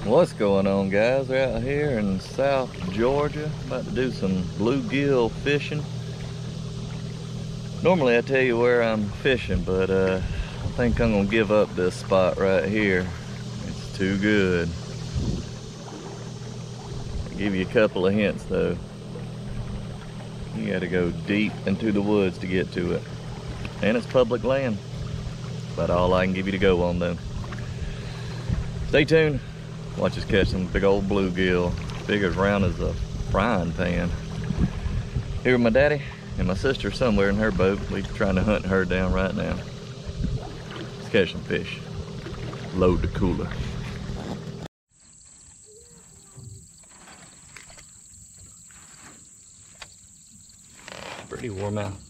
What's going on, guys? We're out here in South Georgia about to do some bluegill fishing. Normally I tell you where I'm fishing, but I think I'm gonna give up this spot right here. It's too good. I'll give you a couple of hints though. You gotta go deep into the woods to get to it. And it's public land. That's about all I can give you to go on though. Stay tuned. Watch us catch some big old bluegill, big as round as a frying pan. Here with my daddy and my sister somewhere in her boat. We're trying to hunt her down right now. Let's catch some fish. Load the cooler. Pretty warm out.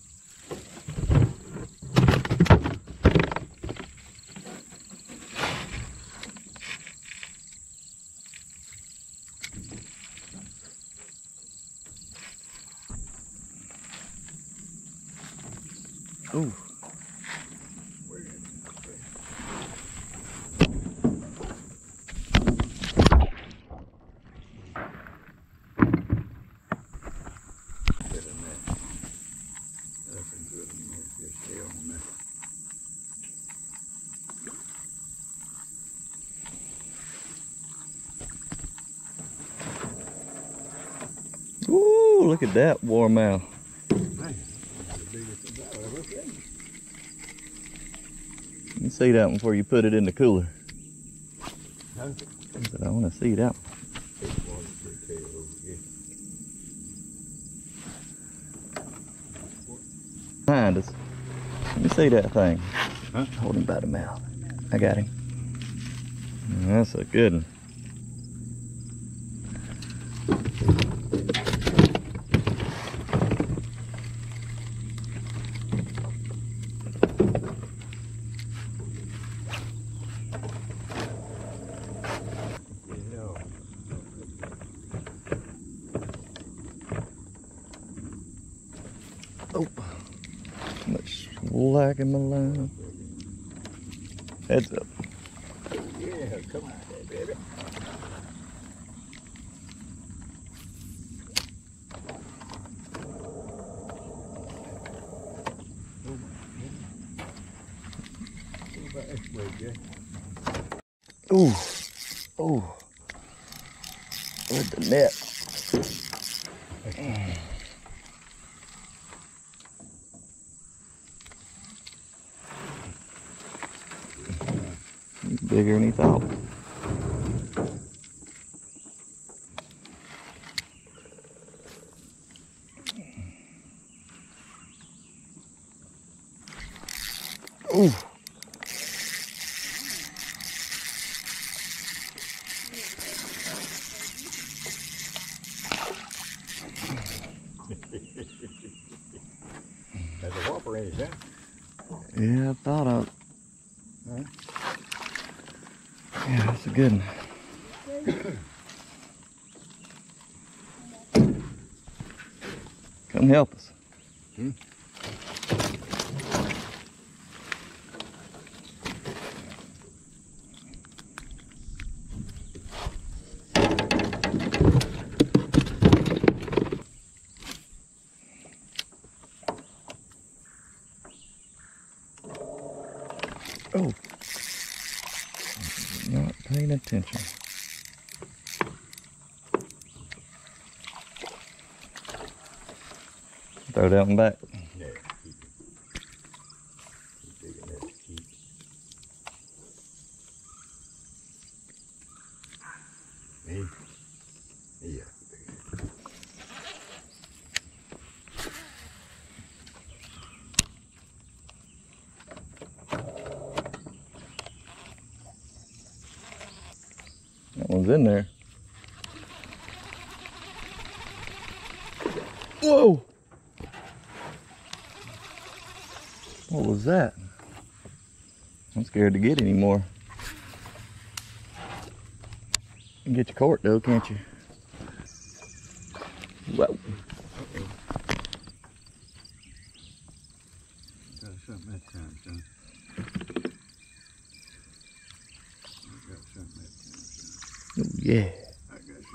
Ooh. Ooh, look at that warmouth. You see that one before you put it in the cooler. Huh? But I want to see that one. Behind us. Let me see that thing. Huh? Hold him by the mouth. I got him. That's a good one. Oh, much slack in my line. Heads up. Yeah, come on there, baby. Ooh, ooh, with the net. Bigger than he thought. Ooh. That's a whopper, ain't it? Yeah, I thought of. Huh? Yeah, that's a good one. Come help us. Hmm? Oh, not paying attention. Throw that one back. Yeah, keep it. Keep digging that. Keep. Me? Yeah. That one's in there. Whoa! What was that? I'm scared to get any more. You can get your cork though, can't you? Whoa. Got something that time, son. Got something that time, son. Yeah. I got you.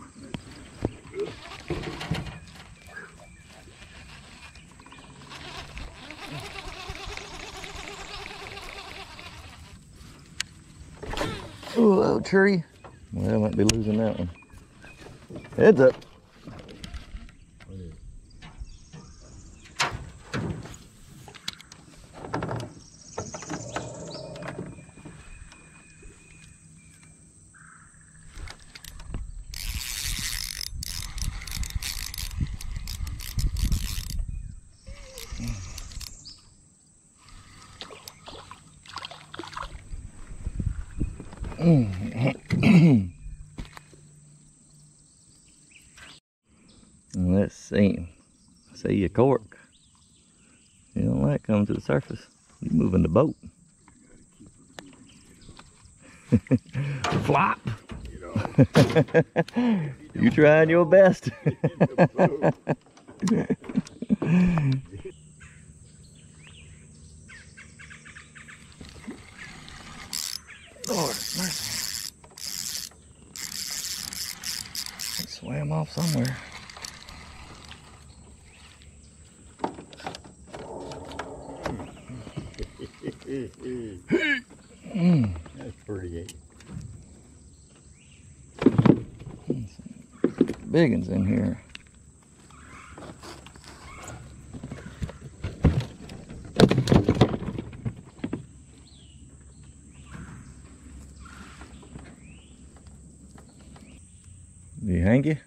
Ooh, little tree. Well, I might be losing that one. Heads up. Let's see. See a cork. You don't like coming to the surface. You're moving the boat. Flop. You tried your best. Lord have mercy. It swam off somewhere. That's pretty. Big ones in here. Do you hang you?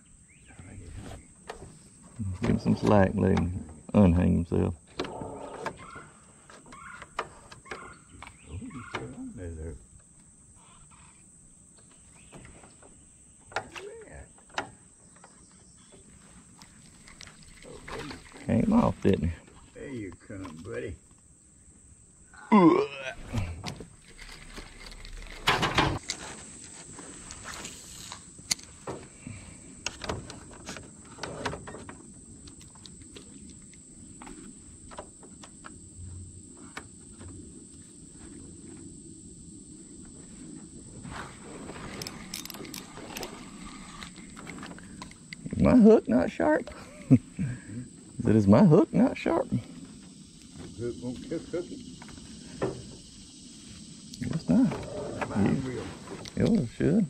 Give him some slack, let him unhang himself. Came off, didn't he? There you come, buddy. Is my hook not sharp? Is my hook not sharp? Hook won't cook it. It's not. Mine will. Yours should.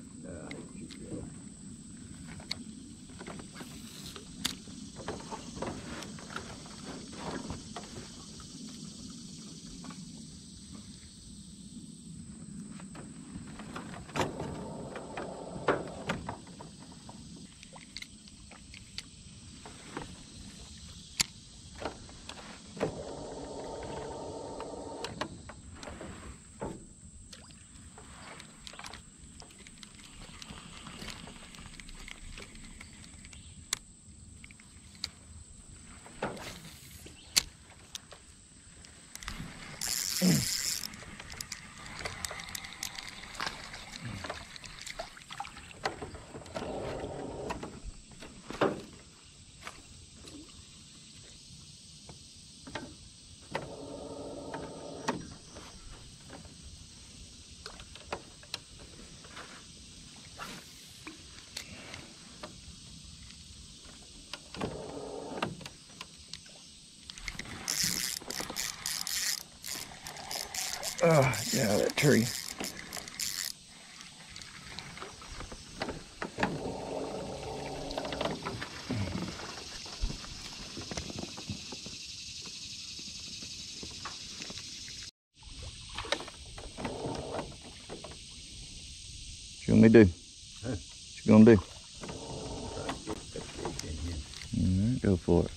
Oh, yeah, that tree. What you want me to do? Huh? What you gonna do? In here. Alright, go for it.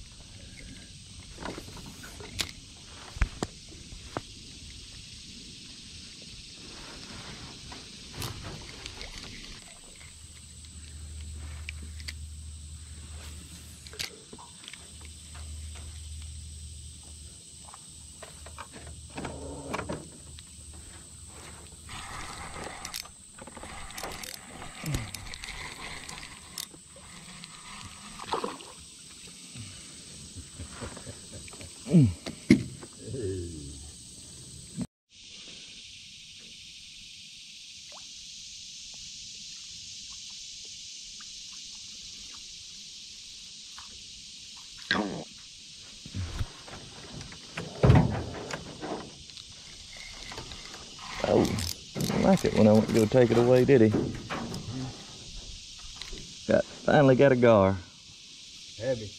like it when I went to go take it away, did he? Finally got a gar. Heavy.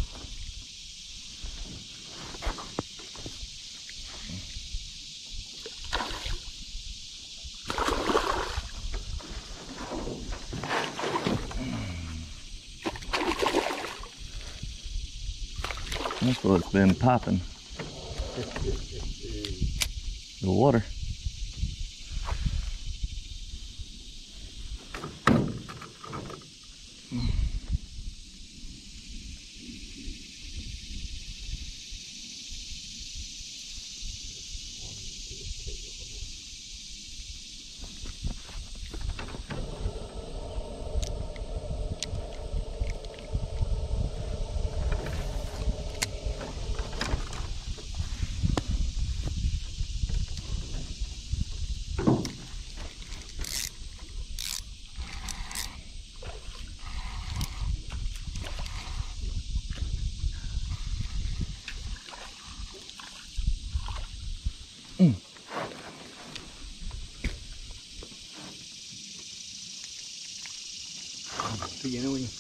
That's what's been popping. The water. You know when you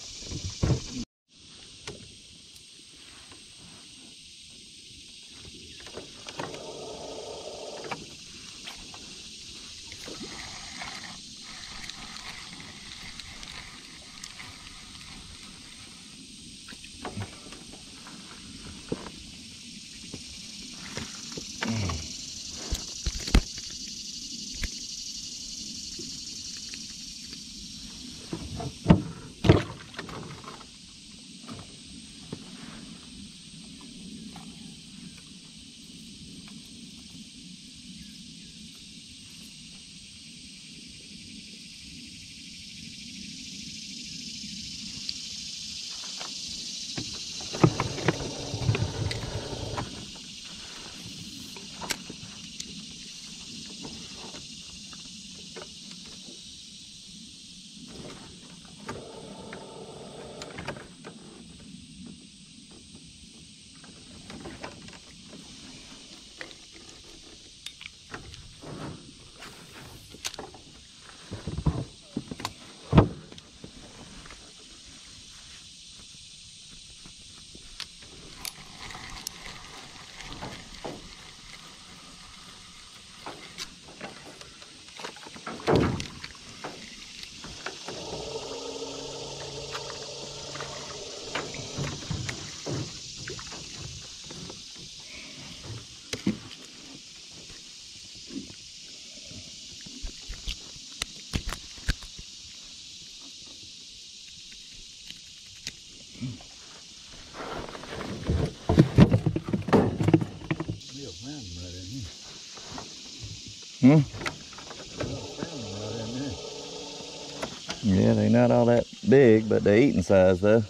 Yeah, they're not all that big, but they're eating size though.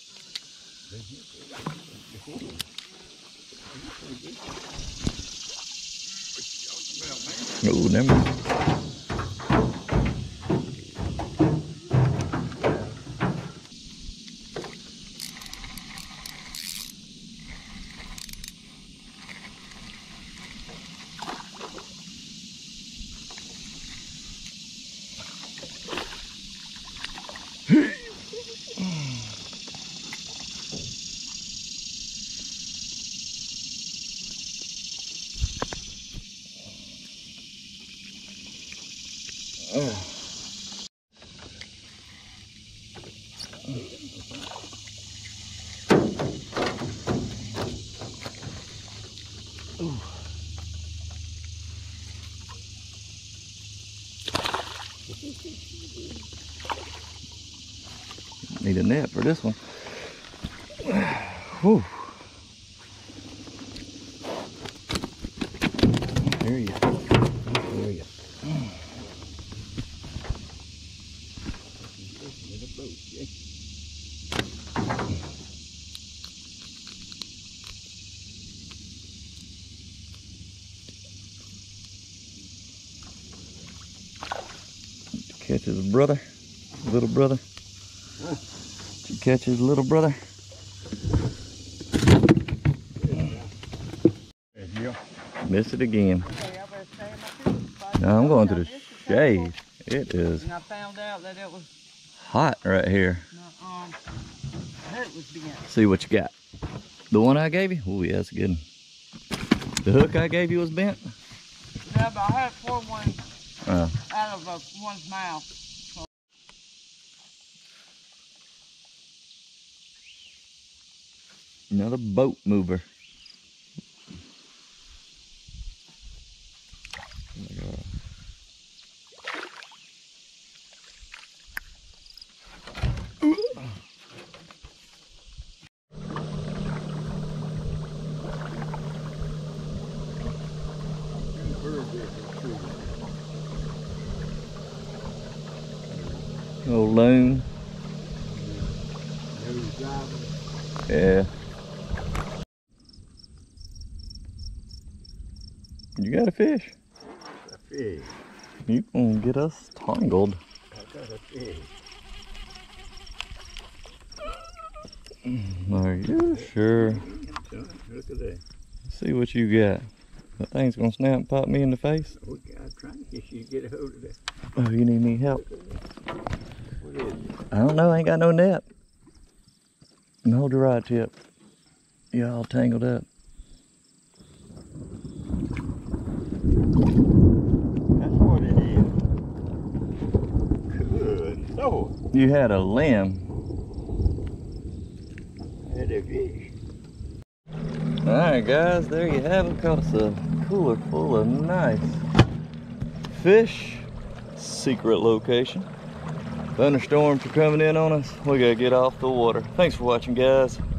Oh, never mind. Need a net for this one. Whew. There you go. There you go. Catch his brother, little brother. Did you catch his little brother? Missed it again. No, I'm going to the shade. It is And I found out that it was, hot right here. it was bent. See what you got. The one I gave you? Oh yeah, that's a good one. The hook I gave you was bent? Yeah, but I had to pull one Oh. out of one's mouth. Another boat mover. Oh my God. Old loon. Yeah. You got a fish. A fish. You gonna get us tangled. I got a fish. Are you sure? Look at that. See what you got. That thing's gonna snap and pop me in the face. Oh, I'm trying to get you to get a hold of that. Oh, you need me help? What is it? I don't know, I ain't got no net. And hold your right tip. You're all tangled up. That's what it is. Good Lord. You had a limb. I had a fish. Alright guys, there you have it. Caught us a cooler full of nice fish. Secret location. Thunderstorms are coming in on us. We gotta get off the water. Thanks for watching guys.